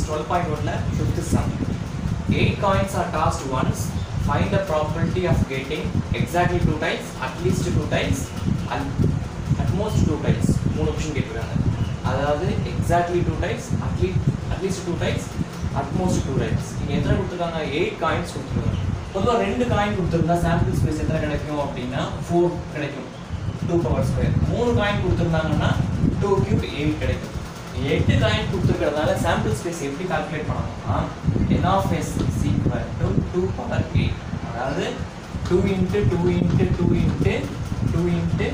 Ex.12.1 fifth sum. 8 coins are tossed once. Find the probability of getting exactly 2 times, at least 2 times, at most 2 times. 3 option கேட்குறாங்க. அதாவது exactly 2 times, at least 2 times, at most 2 times. இங்க எத்தனை கொடுத்துருக்காங்க? 8 coins கொடுத்துருக்காங்க. பொதுவாக 2 coin கொடுத்துருந்தா sample space எத்தனை கிடைக்கும் அப்படின்னா 4 கிடைக்கும். 2 power square. 3 காயின் கொடுத்துருந்தாங்கன்னா 2 cube 8 கிடைக்கும். 8 காயின் கொடுத்துருக்கிறதால சாம்பிள் ஸ்பேஸ் எப்படி கால்குலேட் பண்ணணும்னா n of s is equal to 2 power 8. அதாவது 2 into 2 into 2 into 2 into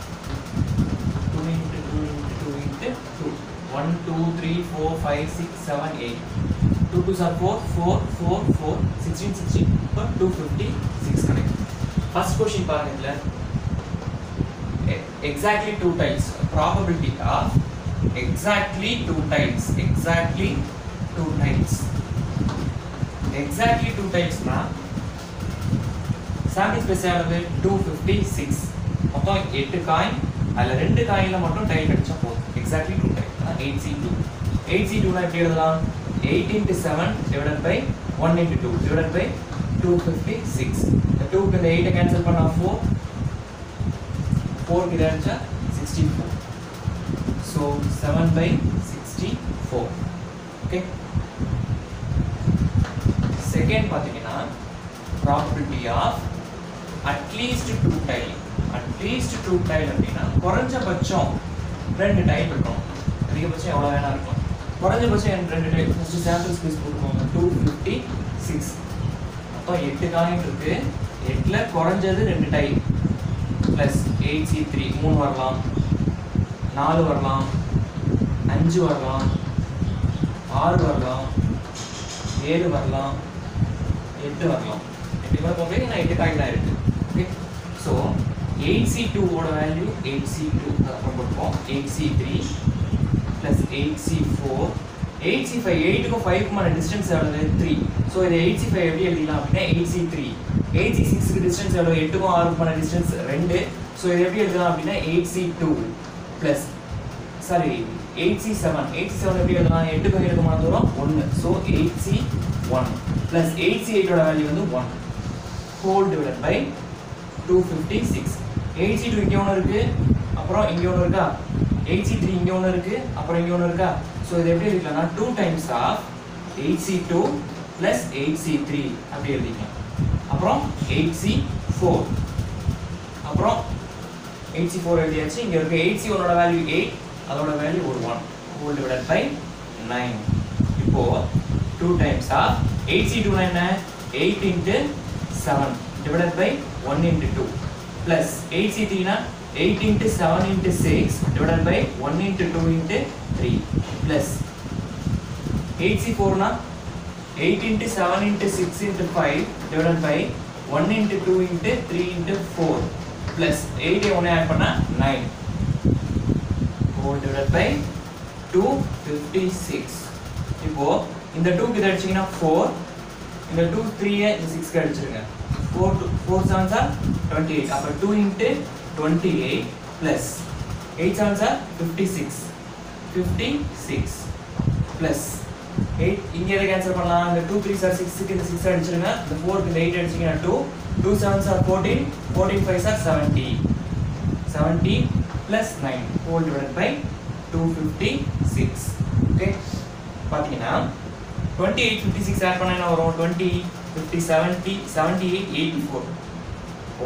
2 into 2 into 2 into 2. 1, 2, 3, 4, 5, 6, 7, 8. 2 2s are 4, 4, 4, 4, 16, 16. So 256 connect. First question பாருங்க. Exactly 2 times. Probability of exactly 2 times. Exactly 2 times. Exactly 2 times na sample space எவ்வளவு 256. மொத்தம் 8 coin. அதுல 2 காயின்ல மட்டும் tail அடிச்சா போதும். Exactly 2 times. 8c2. 8c2 னா எப்படி எழுதலாம்? 8 into 7 divided by 1 into 2 divided by 256. The 2 க்கு இந்த 8 cancel பண்ணா 4. 4 கிட்ட அடிச்சா 64. So 7 by 64. Okay. Second பாத்தீங்கன்னா probability of at least 2 tile. At least 2 tile அப்படின்னா குறைஞ்சபட்சம் 2 tile இருக்கும். அதிகபட்சம் எவ்வளவு வேணா இருக்கும். குறைஞ்சபட்சம் 2 tile. ஃபர்ஸ்ட் சாம்பிள் ஸ்பேஸ் போடுவோம். 256. அப்ப 8 காயின் இருக்கு. 8ல குறைஞ்சது 2 tile. plus 8c3 3 வரலாம். 4 வரலாம். 5 வரலாம். 6 வரலாம். 7 வரலாம். 8 வரலாம். 8 வர போவே நான் 8 காயின் தான் இருக்கு. ஓகே. சோ 8c2 ஓட வேல்யூ 8c2 அப்புறம் போடுவோம். 8c3 plus 8c4 8c5 8 க்கு 5 க்கு மான டிஸ்டன்ஸ் எவ்வளவு 3. சோ இது 8c5 எப்படி எழுதலாம் அப்படினா 8c3 8c6 க்கு டிஸ்டன்ஸ் எவ்வளவு 8 க்கு 6 க்கு மான டிஸ்டன்ஸ் 2. சோ இது எப்படி எழுதலாம் அப்படினா 8c2 plus sorry 8c7 8c7 எப்படி எழுதலாம் 8 க்கு 7 க்கு மான தூரம் 1. சோ 8c1 plus 8c8 ஓட வேல்யூ வந்து 1 whole divided by 256. 8c2 இங்க ஒன்னு இருக்கு அப்புறம் இங்க ஒன்னு இருக்கா 8c3 இங்க ஒன்னு இருக்கு அப்புறம் இங்க ஒன்னு இருக்கா. சோ இது எப்படி எழுதலாம்னா 2 times of 8c2 plus 8c3 அப்படி எழுதிக்கலாம். அப்புறம் 8c4 அப்புறம் 8c4 எழுதியாச்சு. இங்க இருக்க 8c1 ஓட வேல்யூ 8 அதோட வேல்யூ ஒரு 1 whole divided by 9. இப்போ 2 times of 8c2 னா என்ன 8 into 7 divided by 1 into 2 plus 8c3 னா 8 into 7 into 6 divided by 1 into 2 into 3 plus 8c4 னா 8 into 7 into 6 into 5 divided by 1 into 2 into 3 into 4 plus 8 ஐ 1 add பண்ணா 9 whole divided by 256. இப்போ இந்த 2 க்கு அடிச்சீங்கன்னா 4 இந்த 2 3 இந்த 6 க்கு அடிச்சிருங்க 4 7s are 28 அப்ப 2 into 28 plus 8 7s are 56 plus 8 இங்க எதை கேன்சல் பண்ணலாம் இந்த 2 3s are 6 க்கு இந்த 6 அடிச்சிருங்க இந்த 4 க்கு இந்த 8 அடிச்சீங்கன்னா 2 7s are 14 5s are 70 plus 9 whole divided by 256. Okay பாத்தீங்கன்னா 28 56 ஆட் பண்ணா என்ன வரும் 20 50 70 78 84. ஓ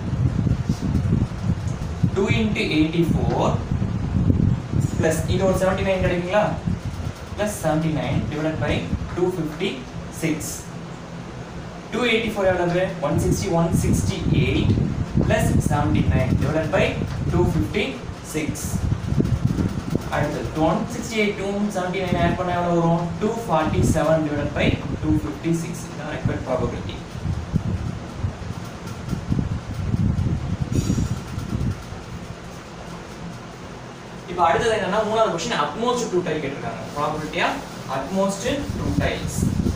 2 into 84 plus இது ஒரு 79 கிடைக்குங்களா plus 79 divided by 256. 284 எவ்வளவு 168 plus 79 divided by 256. அடுத்து 168 279 ஆட் பண்ணா எவ்வளவு வரும் 247 divided by 256. இதான் required probability. இப்போ அடுத்தது என்னன்னா மூணாவது क्वेश्चन utmost 2 tile கேட்டிருக்காங்க. probability of utmost 2 tiles.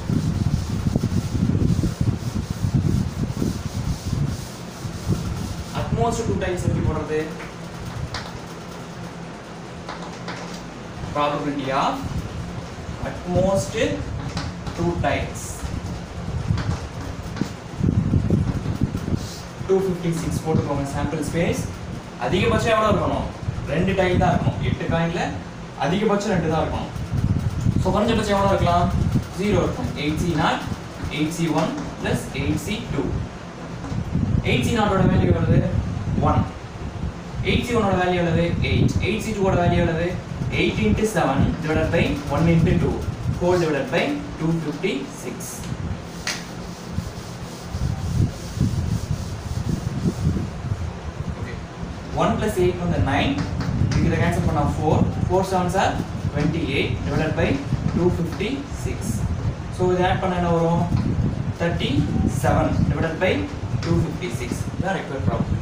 utmost 2 tiles எப்படி போடுறது probability of at most 2 tiles. 256 போட்டுக்கோங்க சாம்பிள் ஸ்பேஸ். அதிகபட்சம் எவ்வளவு இருக்கணும்? 2 டைல் தான் இருக்கணும். 8 காயின்ல அதிகபட்சம் 2 தான் இருக்கணும். சோ குறைஞ்சபட்சம் எவ்வளவு இருக்கலாம்? 0 இருக்கும். 8C0 8C1 plus 8C2. 8C0 ஓட வேல்யூ எவ்வளவு? 1. 8C1 ஓட வேல்யூ எவ்வளவு? 8. 8C2 ஓட வேல்யூ எவ்வளவு? 8 into 7 divided by 1 into 2 whole divided by 256. Okay. 1 plus 8 on the 9. We can cancel பண்ணா 4. 4 sevens are 28 divided by 256. So இது add பண்ணா என்ன வரும்? 37 divided by 256. The required problem.